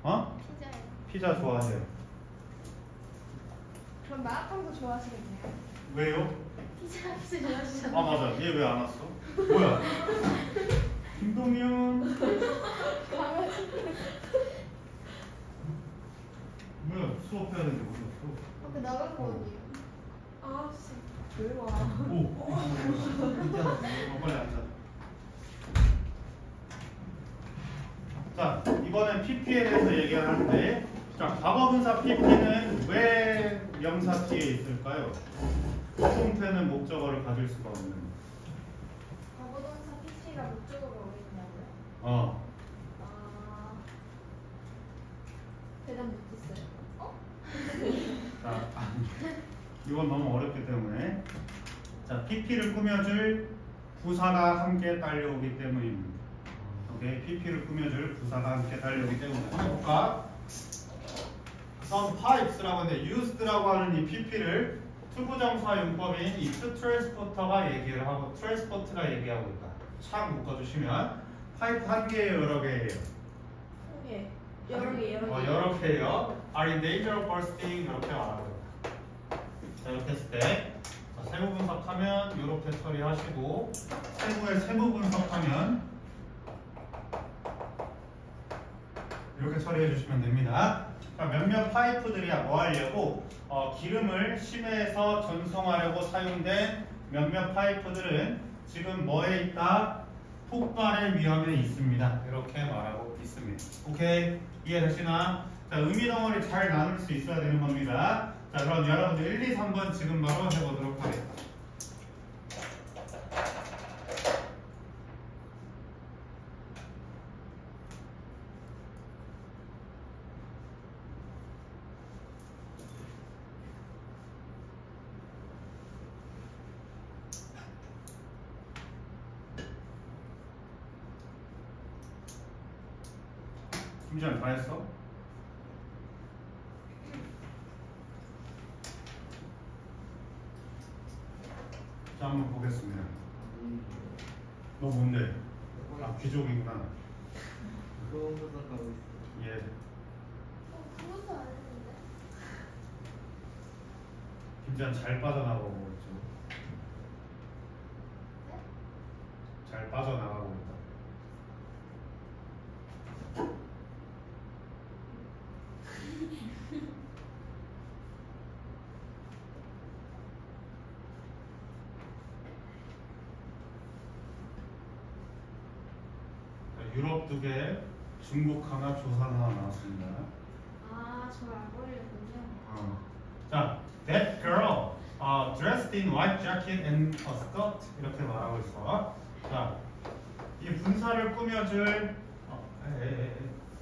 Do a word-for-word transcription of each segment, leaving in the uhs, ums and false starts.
어? 피자요. 피자 좋아하세요. 그럼 마라탕도 좋아하시겠네요. 왜요? 피자 피자 좋아하시잖아요. 아 맞아. 얘 왜 안 왔어? 뭐야? 김동현. 강아지. 뭐야? 수업해야 되는데 못 왔어? 아까 나간 거 아니에요? 아 씨. 왜 와? 오. 어, 빨리 앉아. 자, 이번엔 피피에 대해서 얘기를 하는데, 자, 과거분사 피피는 왜 명사 뒤에 있을까요? 수동태는 목적어를 가질 수가 없는. 과거동사 피씨가 목적으로 어울린다고요? 어. 아 대답 못했어요. 어? 자, 이건 너무 어렵기 때문에. 자, 피피를 꾸며줄 부사가 함께 딸려오기 때문입니다. 오케이, 피피를 꾸며줄 부사가 함께 달려오기 때문에 한번 해볼까? Some pipes라고 하는데 used라고 하는 이 피피를 투부정사 용법인 이 to transport가 얘기를 하고 transport가 얘기하고 있다. 참 묶어주시면 파이프 한 개예요, 여러 개예요? 한 개. 여러 개 여러 개. 어, 여러 개예요. Are in danger of bursting 이렇게 말하고 있다. 자, 이렇게 했을 때 자, 세부 분석하면 이렇게 처리하시고 세부의 세부 분석하면 이렇게 처리해 주시면 됩니다. 몇몇 파이프들이 뭐 하려고 어, 기름을 심해에서 전송하려고 사용된 몇몇 파이프들은 지금 뭐에 있다? 폭발의 위험에 있습니다. 이렇게 말하고 있습니다. 오케이? 이해되시나? 자, 의미 덩어리 잘 나눌 수 있어야 되는 겁니다. 자, 그럼 여러분들 일, 이, 삼 번 지금 바로 해보도록 하겠습니다. 김지현 다 했어? 자, 한번 보겠습니다. 너 뭔데? 아, 귀족이구나. 그거 분석하고 있어. 예. 어 그것도 안 했는데. 김지현 잘 빠져나가고 있죠. 네? 잘 빠져나가고 있다. 유럽 두 개, 중국 하나, 조선 하나 나왔습니다. 아 저를 안 걸렸군요. 어. 자, that girl uh, dressed in white jacket and a skirt 이렇게 말하고 있어. 자, 이 분사를 꾸며줄 어, 에, 에, 에.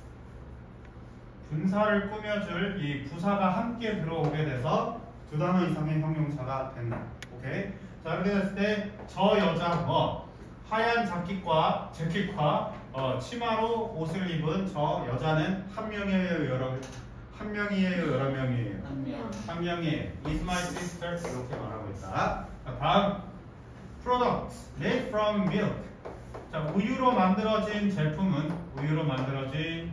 분사를 꾸며줄 이 부사가 함께 들어오게 돼서 두 단어 이상의 형용사가 된다. 오케이? 자, 이렇게 됐을 때 저 여자 뭐 하얀 자켓과 재킷과 어, 치마로 옷을 입은 저 여자는 한 명이에요, 여러 한 명이에요, 여러 명이에요. 한 명. 한 명이에요. Is my sister 이렇게 말하고 있다. 자, 다음 products made from milk. 자, 우유로 만들어진 제품은 우유로 만들어진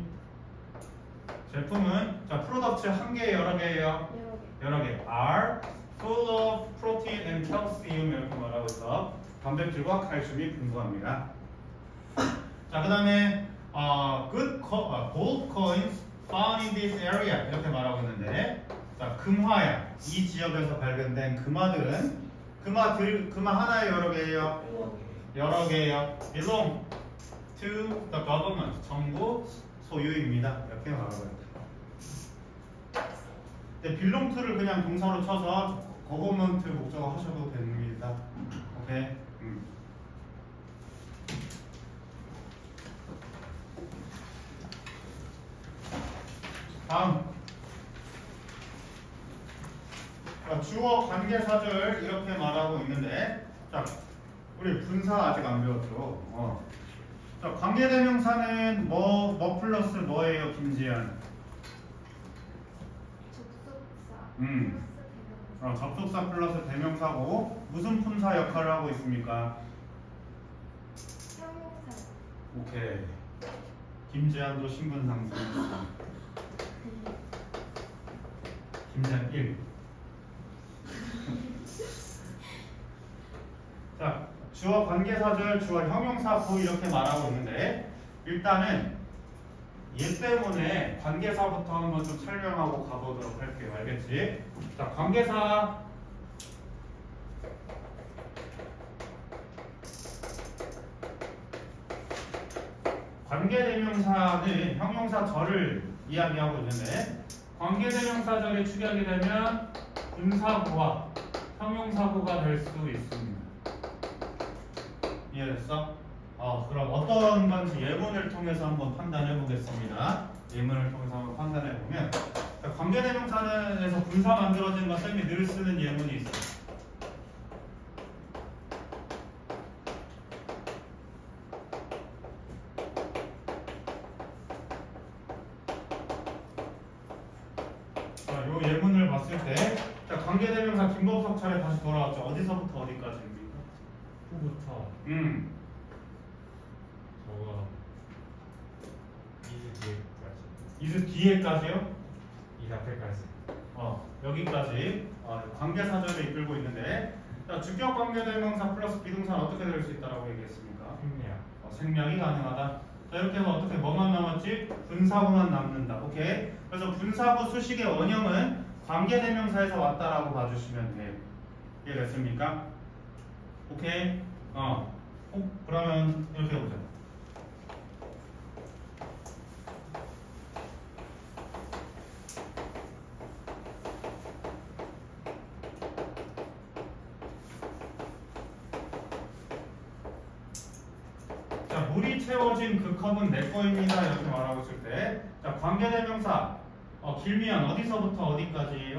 제품은 자, 프로덕트 한 개, 여러 개예요. 여러 개. 여러 개. are full of protein and calcium 이렇게 말하고 있어. 단백질과 칼슘이 풍부합니다. 자, 그 다음에 어, good co 어, gold coins found in this area 이렇게 말하고 있는데, 자, 금화야. 이 지역에서 발견된 금화들은 금화들 금화 하나에 여러 개예요. 여러 개예요. belong to the government. 정부 소유입니다. 이렇게 말하고 있다. 근데 belong to를 그냥 동사로 쳐서 government 목적어 하셔도 됩니다. 오케이. 음. 다음. 자, 주어 관계사절 이렇게 말하고 있는데, 자, 우리 분사 아직 안 배웠죠? 어. 자, 관계대명사는 뭐, 뭐 플러스 뭐예요, 김지현? 접속사. 음. 플러스 대명사. 어, 접속사 플러스 대명사고 무슨 품사 역할을 하고 있습니까? 형용사. 오케이. 김지한도 신분상승. 김장 일. 자, 주어 관계사절, 주어 형용사 부 이렇게 말하고 있는데 일단은 얘 때문에 관계사부터 한번 좀 설명하고 가보도록 할게요. 알겠지? 자, 관계사 관계대명사는 형용사절을 이야기하고 있는데 관계대명사절이 축약이 되면 분사구와 형용사구가 될 수 있습니다. 이해됐어? 어, 그럼 어떤 건지 예문을 통해서 한번 판단해 보겠습니다. 예문을 통해서 한번 판단해 보면 관계대명사에서 분사 만들어진 거 쌤이 늘 쓰는 예문이 있어요. 자, 요 예문을 봤을 때 자, 관계대명사 김범석 차례 다시 돌아왔죠. 어디서부터 어디까지입니까? 후부터 음. 저거 이즈 뒤에까지 이즈 뒤에까지요? 이 앞에까지. 어, 여기까지 어, 관계사절을 이끌고 있는데 자, 주격 관계대명사 플러스 비동사는 어떻게 될 수 있다라고 얘기했습니까? 생략. 어, 생략이 가능하다. 자, 이렇게 해서 어떻게 뭐만 남았지? 분사구만 남는다. 오케이. 그래서 분사구 수식의 원형은 관계대명사에서 왔다라고 봐주시면 돼요. 이해됐습니까? 오케이. 어. 어, 그러면 이렇게 해보자. 자, 물이 채워진 그 컵은 내 거입니다. 이렇게 말하고 있을 때, 자, 관계대명사 어, 길면 어디서부터 어디까지예요?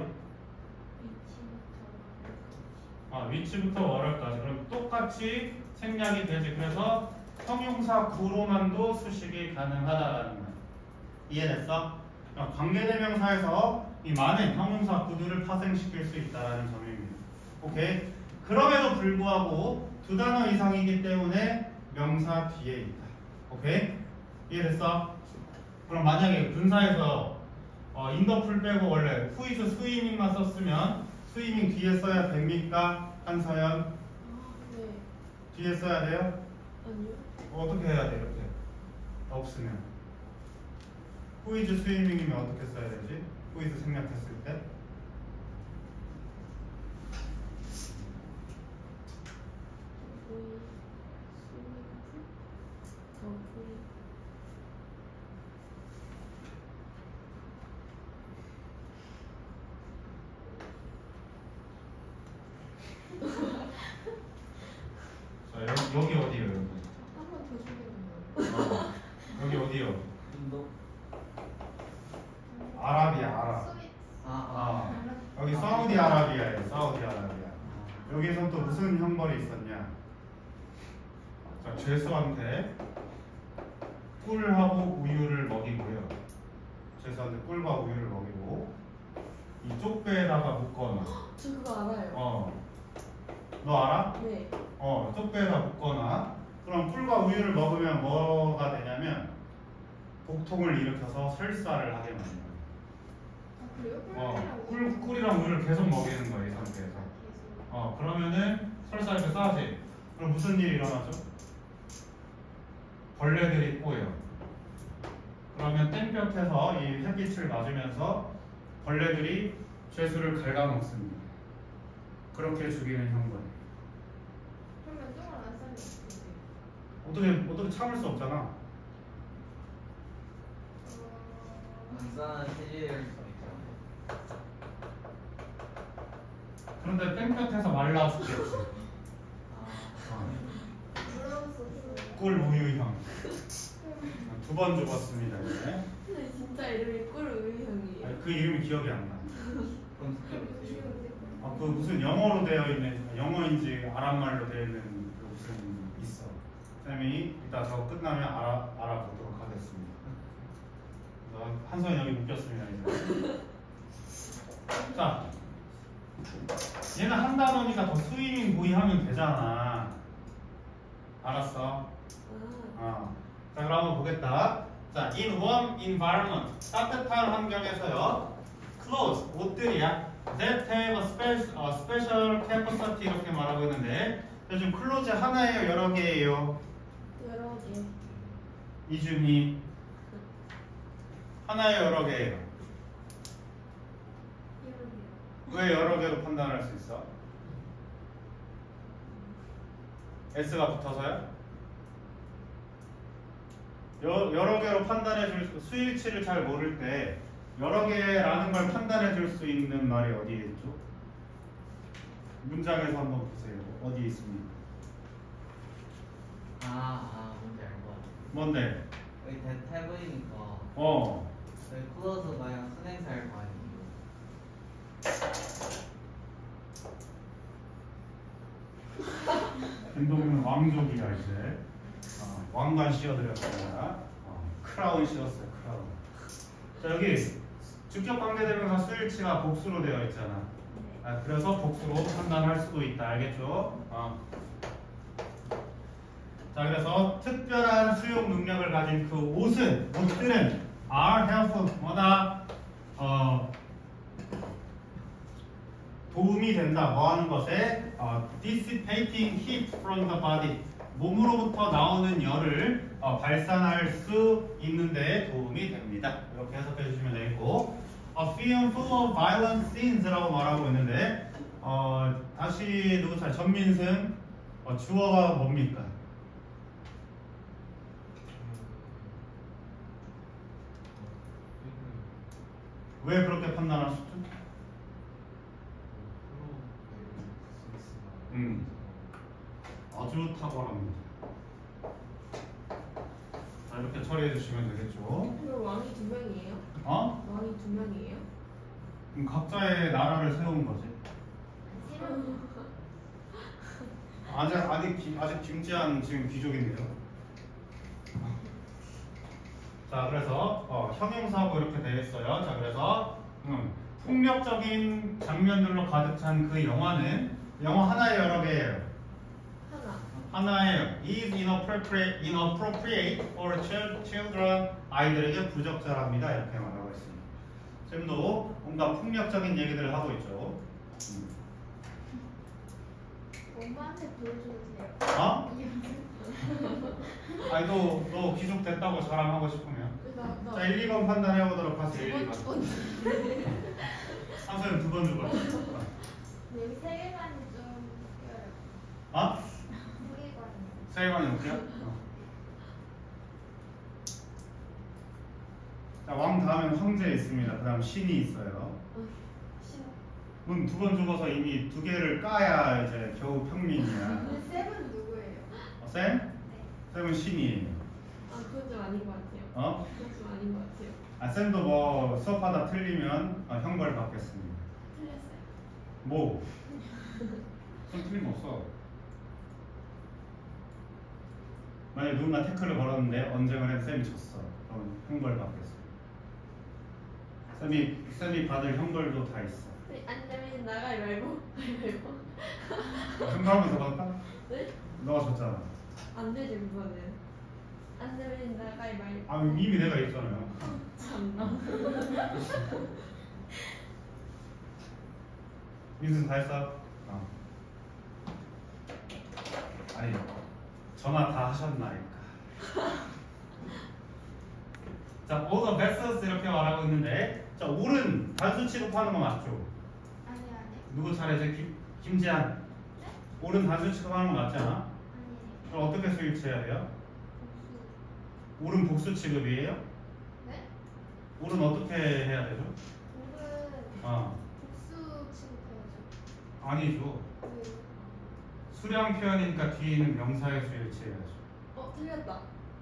아, 위치부터 월월까지. 그럼 똑같이 생략이 되지. 그래서 형용사 구로만도 수식이 가능하다라는 거야. 이해됐어? 어, 관계대명사에서 이 많은 형용사 구들을 파생시킬 수 있다는 점입니다. 오케이? 그럼에도 불구하고 두 단어 이상이기 때문에 명사 뒤에 있다. 오케이? 이해됐어? 그럼 만약에 분사에서 어, 인더풀 빼고 원래 후이즈 스위밍만 썼으면 스위밍 뒤에 써야 됩니까? 한서연 아, 네. 뒤에 써야 돼요? 아니요. 어떻게 해야 돼요? 이렇게 없으면 후이즈 스위밍이면 어떻게 써야 되지? 후이즈 생략했을 때 보이, 스위밍, 어, 보이. 자, 여기, 여기 어디예요? 여기? 한 번 더 주면 어, 여기 어디요? 인도. 아라비아, 아랍. 스윗. 아, 아, 아. 여기 사우디아라비아예요. 사우디아라비아. 여기서 또 무슨 형벌이 있었냐? 자, 죄수한테 꿀하고 우유를 먹이고요. 죄수한테 꿀과 우유를 먹이고 이 쪽배에다가 묶거나. 저 그거 알아요. 어, 너 알아? 네. 어, 쪽배에다 묶거나. 그럼 꿀과 우유를 먹으면 뭐가 되냐면 복통을 일으켜서 설사를 하게 만들어요. 아, 그래요? 어, 꿀이라고. 꿀, 꿀이랑 우유를 계속 먹이는 거야, 이 상태에서. 계속. 어, 그러면은 설사할 때 싸지. 그럼 무슨 일이 일어나죠? 벌레들이 꼬여. 그러면 땡볕에서 이 햇빛을 맞으면서 벌레들이 죄수를 갉아먹습니다. 그렇게 죽이는 형벌. 그러면 똥을 안 싸면 어떻게 어떻게 참을 수 없잖아. 어... 안산은 체질 수 있죠. 그런데 땡볕에서 말라 죽겠지. 아, 어. 물어봤었어요. 꿀 우유형. 두 번 죽었습니다. 이제. 근데 진짜 이름이 꿀 우유형이에요. 아니, 그 이름이 기억이 안 나. 그럼 숙제로세요. 아, 그 무슨 영어로 되어 있는 영어인지 아랍말로 되어 있는 그 무슨 있어. 쌤이 이따 저거 끝나면 알아 알아보도록 하겠습니다. 그래서 한선 여기 묶였습니다. 이제. 자, 얘는 한 단어니까 더 스위밍 보이 하면 되잖아. 알았어. 아, 어. 자, 그럼 한번 보겠다. 자, in warm environment 따뜻한 환경에서요. clothes, 옷들이야. that have a special, a special capacity 이렇게 말하고 있는데 요즘 clothes 하나예요, 여러 개예요? 여러 개. 이준이 하나예요, 여러 개예요? 여러 개. 왜 여러 개로 판단할 수 있어? S가 붙어서요? 여, 여러 개로 판단해 줄 수, 수일치를 잘 모를 때 여러 개라는 걸 판단해 줄 수 있는 말이 어디에 있죠? 문장에서 한번 보세요. 어디에 있습니까? 아, 아, 뭔지 알 것 같아. 뭔데? 여기 대 탭이니까 어. 여기 클로즈 마냥 순행사일 거 아니에요. 김동민은 왕족이야 이제. 어, 왕관 씌워드렸습니다. 어, 크라운 씌웠어요. 크라운. 자 여기 직접 관계대명사 수일치가 복수로 되어 있잖아. 아, 그래서 복수로 판단할 수도 있다. 알겠죠? 어. 자 그래서 특별한 수용 능력을 가진 그 옷은 옷들은 are helpful 뭐다 어, 도움이 된다. 뭐 하는 것에 어, dissipating heat from the body 몸으로부터 나오는 열을 어, 발산할 수 있는 데 도움이 됩니다. 이렇게 해석해 주시면 되겠고 A film full of violent scenes라고 말하고 있는데 어, 다시 누구 차 전민승 어, 주어가 뭡니까? 왜 그렇게 판단하셨죠? 음, 아주 탁월합니다. 자, 이렇게 처리해 주시면 되겠죠. 그럼 왕이 두 명이에요? 어? 왕이 두 명이에요? 그럼 각자의 나라를 세운 거지. 아직 아직 김- 아직 김지한 지금 귀족인데요. 자 그래서 어, 형용사하고 이렇게 되어 있어요. 자 그래서 음, 폭력적인 장면들로 가득 찬 그 영화는 영화 하나에 여러 개예요. 하나. 하나예요. is inappropriate, inappropriate for chil- children 아이들에게 부적절합니다. 이렇게 말하고 있습니다. 지금도 뭔가 폭력적인 얘기들을 하고 있죠. 음. 엄마한테 보여줘도 돼요? 어? 아니 너, 너 귀족 됐다고 자랑하고 싶으면 나, 나. 자 일, 이 번 판단해 보도록 하세요. 일, 이 번. 두번 선생님 두 번 주고 여기 세계관이 좀 웃겨요. 어? 세계관이. 세계관이 웃겨? 어. 자, 왕 다음엔 황제 있습니다. 그 다음 신이 있어요. 신. 그럼 두 번 죽어서 이미 두 개를 까야 이제 겨우 평민이야. 근데 쌤은 누구예요? 어, 쌤? 네. 쌤은 신이에요. 아 그건 좀 아닌 것 같아요. 어? 그건 좀 아닌 것 같아요. 아, 쌤도 뭐 수업하다 틀리면 어, 형벌 받겠습니다. 틀렸어요. 뭐? 쌤 틀림없어. 만약에 누군가 태클을 걸었는데 언쟁을 해서 쌤이 졌어. 그럼 형벌 받겠습니다. 쌤이, 쌤이 받을 형벌도 다 있어. 네, 안 되면 나가지 말고 말고. 형벌하면서 받을까? 네? 너가 졌잖아. 안 되지 그거는. 안 되면 나가지 말고. 아, 이미 내가 있잖아요. 참나. 민수 다 했어? 어. 아니, 전화 다 하셨나니까. 자, all the vessels 이렇게 말하고 있는데, 자, 올은 단수 취급하는 거 맞죠? 아니 아니. 누구 차례죠? 김, 김지한. 네? 올은 단수 취급하는 거 맞잖아? 아니. 그럼 어떻게 수일치해야 돼요? 복수. 올은 복수 취급이에요? 네? 올은 어떻게 해야 되죠? 올은 어, 복수 취급해야죠. 아니죠. 왜요? 수량 표현이니까 뒤에 있는 명사의 수일치해야죠. 어 틀렸다.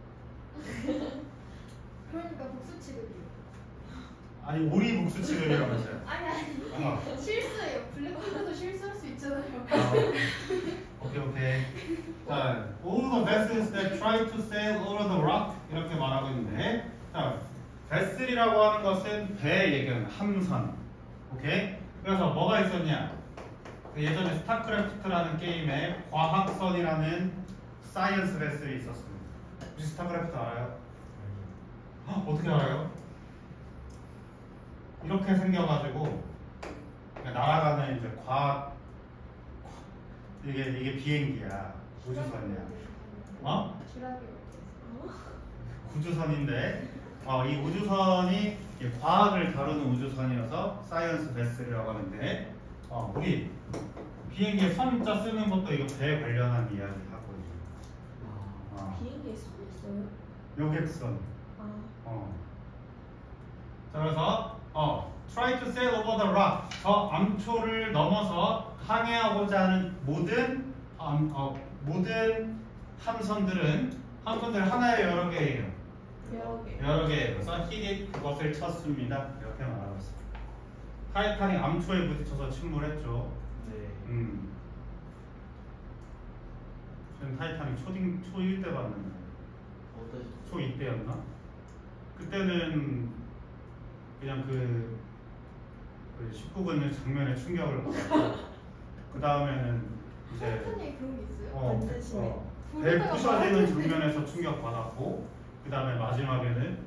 그러니까 복수 취급이요. 아니, 올이 복수 취급이라고 했어요. 아니 아니. 어. 실수예요. 블랙홀드도 실수할 수 있잖아요. 아, 오케이 오케이. 자, all the vessels that try to sail over the rock 이렇게 말하고 있는데, 자, vessel이라고 하는 것은 배 얘기하는 함선. 오케이. 그래서 뭐가 있었냐? 그 예전에 스타크래프트라는 게임에 과학선이라는 사이언스 베슬이 있었습니다. 혹시 스타크래프트 알아요? 헉, 어떻게 알아요? 이렇게 생겨가지고 날아가는 이제 과학 이게 이게 비행기야. 우주선이야. 어? 쥐라기 어때서? 우주선인데 어, 이 우주선이 이게 과학을 다루는 우주선이어서 사이언스 베슬이라고 하는데 어, 우리 비행기에 선자 쓰는 것도 이거 배 관련한 이야기 하거든요. 아, 어, 비행기에 선 있어요? 여객선. 아, 어. 자, 그래서 어, try to sail over the rock. 저 암초를 넘어서 항해하고자 하는 모든 암, 어, 모든 함선들은 함선들 하나에 여러 개예요. 여러 개. 여러 개. 그래서 히릿 그것을 쳤습니다. 이렇게 말하고 있어요. 타이타닉 암초에 부딪혀서 침몰했죠. 네. 음. 저는 타이타닉 초딩 초일 때 봤는데 어떠셨어요? 초이 때였나? 그때는 그냥 그, 그 십구 금 장면에 충격을 받았고 그 다음에는 이제 타이탄에 그런 게 있어요? 어, 완전 심해. 어, 배 부르다가 부셔지는 말하는데. 장면에서 충격 받았고 그 다음에 마지막에는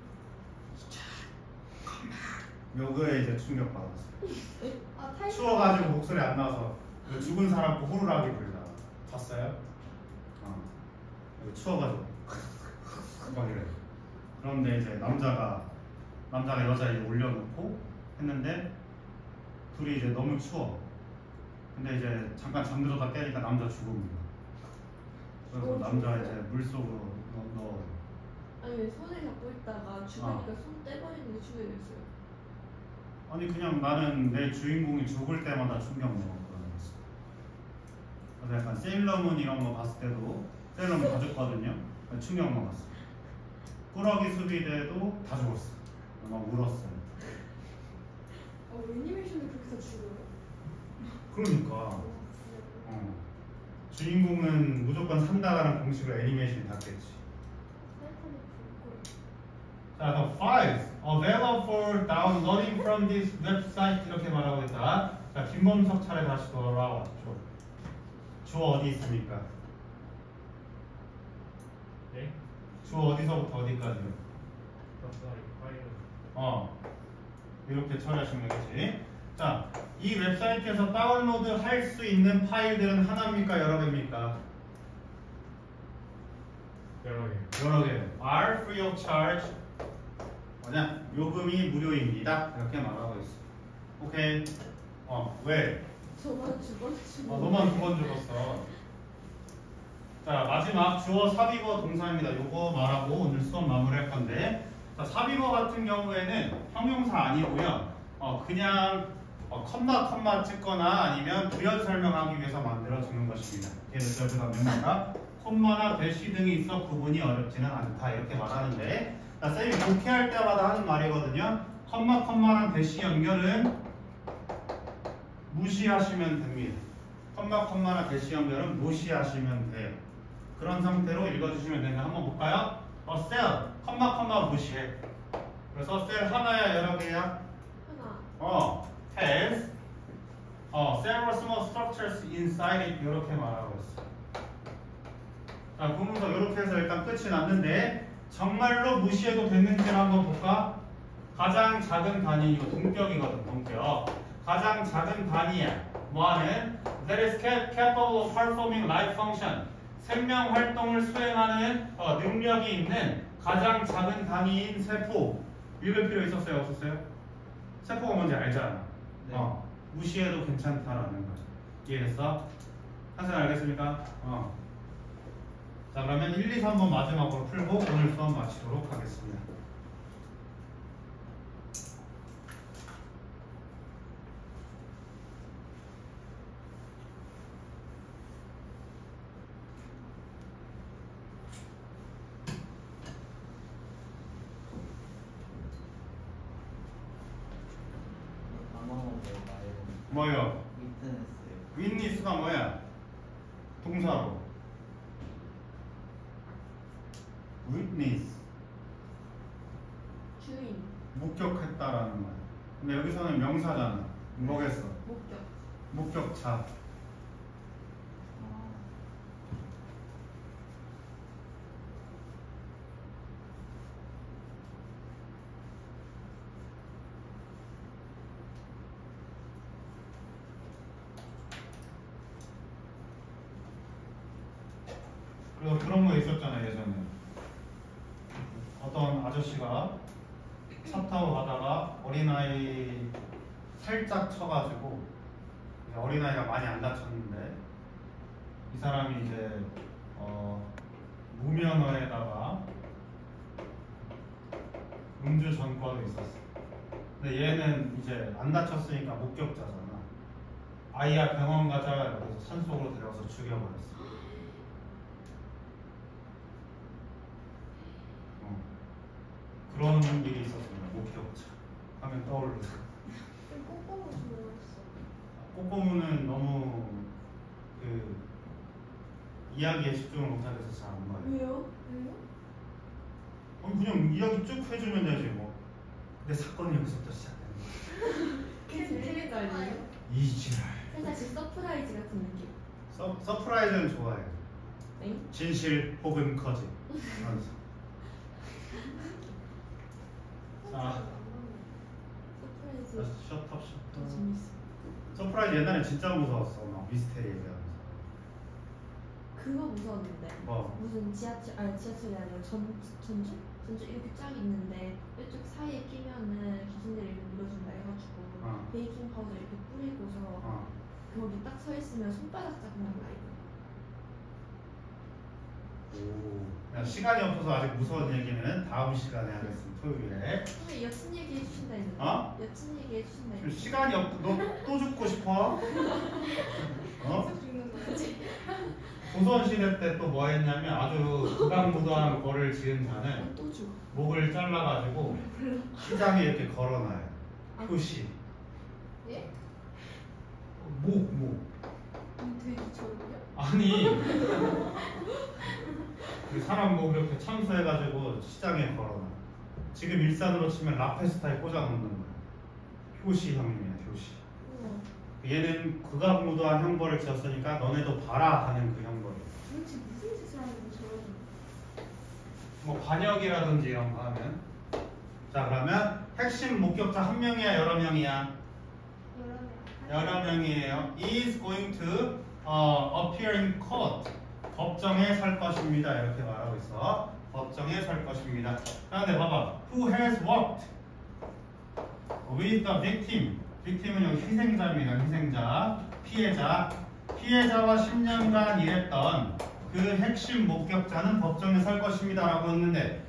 요거에 이제 충격 받았어요. 아, 타이탄. 추워가지고 목소리 안 나와서 그 죽은 사람 호루라기 불다. 봤어요? 어. 이거 추워가지고 막 이래. 그런데 이제 남자가 남자가 여자에 올려놓고 했는데 둘이 이제 너무 추워. 근데 이제 잠깐 잠들어다 깨니까 남자 죽음이야. 그래서 어, 남자 죽었어요? 이제 물 속으로 넣- 넣어. 아니 왜 손을 잡고 있다가 죽으니까 손 떼버리는 게 죽게 됐어요. 아니 그냥 나는 내 주인공이 죽을 때마다 충격 먹었거든. 그래서 약간 세일러문 이런 거 봤을 때도 세일러문 다 죽거든요. 충격 먹었어. 꾸러기 수비대도 다 죽었어. 막 울었어요. 어, 애니메이션이 그렇게 다 죽어요? 그러니까 어, 어. 주인공은 무조건 산다라는 공식으로 애니메이션이 닿겠지. 타이탄이 불고. 자, the files available for downloading from this website 이렇게 말하고 있다. 자, 김범석 차례 다시 돌아왔죠. 주어 어디 있습니까? 네? 주어 어디서부터 어디까지요? 덕분에 파일은 어, 이렇게 처리하시면 되겠지. 자, 이 웹사이트에서 다운로드 할 수 있는 파일들은 하나입니까? 여러 개입니까? 여러 개. 여러 개. are free of charge. 뭐냐? 요금이 무료입니다. 이렇게 말하고 있어. 오케이. 어, 왜? 저만 죽어 죽어. 어, 너만 두 번 죽었어. 자, 마지막 주어 사비거 동사입니다. 요거 말하고 오늘 수업 마무리할 건데, 자, 사비거 같은 경우에는 형용사 아니고요. 어, 그냥 어, 컴마 컴마 찍거나 아니면 부연 설명하기 위해서 만들어지는 것입니다. 그래서 여기다 명사가 콤마나 대시 등이 있어 구분이 어렵지는 않다 이렇게 말하는데, 자, 쌤이 독해할 때마다 하는 말이거든요. 컴마 컴마랑 대시 연결은 무시하시면 됩니다. 컴마 컴마나 대시 연결은 무시하시면 돼요. 그런 상태로 읽어주시면 되는데 한번 볼까요? 어, cell, 컴마 컴마 무시해. 그래서 cell 하나야 여러 개야? 하나. 어, has 어, several small structures inside it 이렇게 말하고 있어. 자, 구문서 이렇게 해서 일단 끝이 났는데 정말로 무시해도 됐는지를 한번 볼까? 가장 작은 단위 이거 동격이거든. 동격. 가장 작은 단위야. 뭐하는? That is capable of performing life function. 생명 활동을 수행하는 어, 능력이 있는 가장 작은 단위인 세포. 읽을 필요 있었어요? 없었어요? 세포가 뭔지 알잖아. 네. 어, 무시해도 괜찮다라는 거죠. 이해됐어? 한번 알겠습니까? 어. 자, 그러면 일, 이, 삼 번 마지막으로 풀고 오늘 수업 마치도록 하겠습니다. 단어가 뭘까요? 뭐요? 위트네스요. 윈니스가 뭐야? 동사로. witness. 주인. 목격했다라는 말. 근데 여기서는 명사잖아. 뭐겠어? 목격. 목격차. 아, 그래서 그런 거 있었잖아 예전에. 어떤 아저씨가 차 타고 가다가 어린아이 살짝 쳐가지고 이제 어린아이가 많이 안 다쳤는데 이 사람이 이제 어, 무면허에다가 음주 전과도 있었어. 근데 얘는 이제 안 다쳤으니까 목격자잖아. 아이야 병원 가자 그래서 산속으로 데려가서 죽여버렸어. 어. 그런 일이 있었습니다. 목격자 하면 떠오르는. 꼬꼬무 좋아했어. 꼬꼬무는 너무 그 이야기에 집중을 못하겠어 잘 안 봐요. 왜요? 왜요? 아니 그냥 이야기 쭉 해주면 되지 뭐. 근데 사건이 여기서부터 시작되는 거야. 그게 재밌는 거 아니에요? 이지랄. 사실 서프라이즈 같은 느낌. 서, 서프라이즈는 좋아해. 엥? 진실 혹은 거짓. 하면서. 자, 서프라이즈 셔터 더 셔터. 재밌어. 서프라이즈 옛날에 진짜 무서웠어. 막 미스테리 얘기하면서. 그거 무서웠는데. 뭐? 무슨 지하철 아니 지하철이 아니라 전 전주 전주 이렇게 쫙 있는데 이쪽 사이에 끼면은 귀신들이 이렇게 물어준다 해가지고 어. 베이킹 파우더 이렇게 뿌리고서 어. 거기 딱 서 있으면 손바닥 잡는 라이브. 오. 야, 시간이 없어서 아직 무서운 얘기는 다음 시간에 하겠습니다. 토요일에. 선생님 여친 얘기 해주신다 했는데. 어? 여친 얘기 해주신다 지금 했는데. 시간이 없. 너 또 죽고 싶어? 어? 계속 죽는 거지. 조선시대 때 또 뭐 했냐면 아주 무당무도한 벌을 지은 자는 또 죽어. 목을 잘라가지고 시장에 이렇게 걸어놔요. 아. 표시. 예? 목, 목. 음, 돼지처럼요? 아니. 그 사람 목 이렇게 참수해가지고 시장에 걸어놔. 지금 일산으로 치면 라페스타에 꽂아놓는 거야. 효시형입니다, 효시. 우와. 얘는 극악무도한 형벌을 지었으니까 너네도 봐라 하는 그 형벌. 도대체 무슨 짓을 하는 거지? 뭐 관역이라든지 이런 거 하면. 자 그러면 핵심 목격자 한 명이야 여러 명이야? 여러 명이에요. is going to uh, appear in court. 법정에 설 것입니다. 이렇게 말하고 있어. 법정에 설 것입니다. 그런데 봐봐. Who has worked with the victim? victim은 여기 희생자입니다. 희생자, 피해자. 피해자와 십 년간 일했던 그 핵심 목격자는 법정에 설 것입니다. 라고 했는데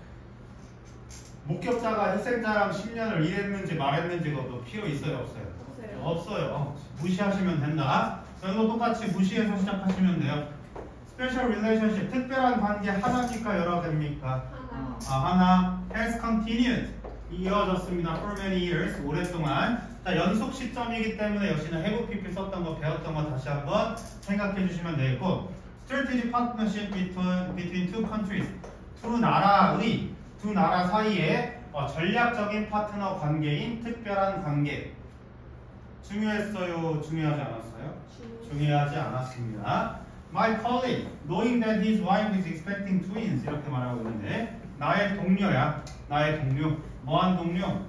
목격자가 희생자랑 십 년을 일했는지 말했는지 그것도 필요 있어요? 없어요? 없어요. 없어요. 어, 무시하시면 된다. 이거 똑같이 무시해서 시작하시면 돼요. Special relationship, 특별한 관계 하나입니까? 여러 개입니까? 하나. 아, 하나. Has continued, 이어졌습니다. For many years, 오랫동안. 자, 연속 시점이기 때문에 역시나 have pp 썼던 거 배웠던 거 다시 한번 생각해 주시면 되고 Strategic partnership between, between two countries, 두 나라의 두 나라 사이에 어, 전략적인 파트너 관계인 특별한 관계. 중요했어요? 중요하지 않았어요? 중요하지 않았습니다. My colleague, knowing that his wife is expecting twins 이렇게 말하고 있는데 나의 동료야. 나의 동료. 뭐한 동료?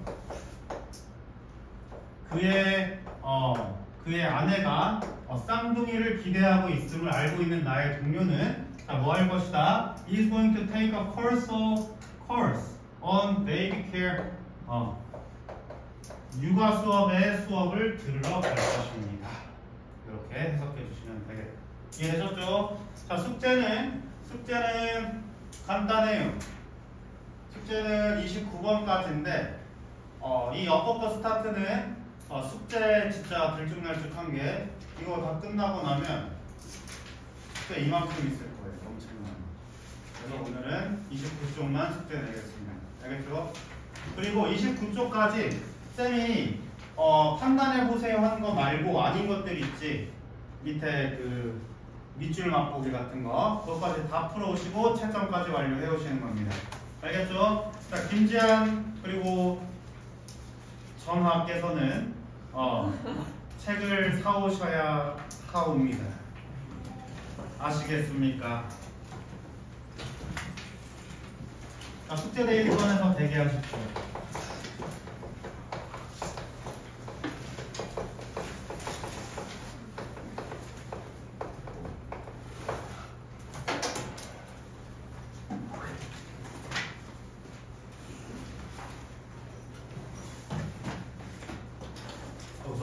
그의 어 그의 아내가 어, 쌍둥이를 기대하고 있음을 알고 있는 나의 동료는 자, 뭐 할 것이다? Is going to take a course of course on baby care. 어, 육아 수업의 수업을 들으러 갈 것입니다. 이렇게 해석해 주시면 되겠다. 이해되셨죠? 자, 숙제는 숙제는 간단해요. 숙제는 이십구 번까지인데 어, 이 어퍼컷 스타트는 어, 숙제 진짜 들쭉날쭉한 게 이거 다 끝나고 나면 숙제 이만큼 있을 거예요. 엄청난. 그래서 오늘은 이십구 쪽만 숙제 내겠습니다. 알겠죠? 그리고 이십구 쪽까지 쌤이 어, 판단해보세요 한 거 말고 아닌 것들이 있지. 밑에 그 밑줄 맛보기 같은 거 그것까지 다 풀어오시고 채점까지 완료해 오시는 겁니다. 알겠죠? 자, 김지한 그리고 전하께서는 어, 책을 사오셔야 하옵니다. 아시겠습니까? 자, 숙제 데이터에서 대기하십시오.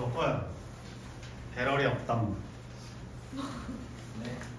무조건 배럴이 없다. 네.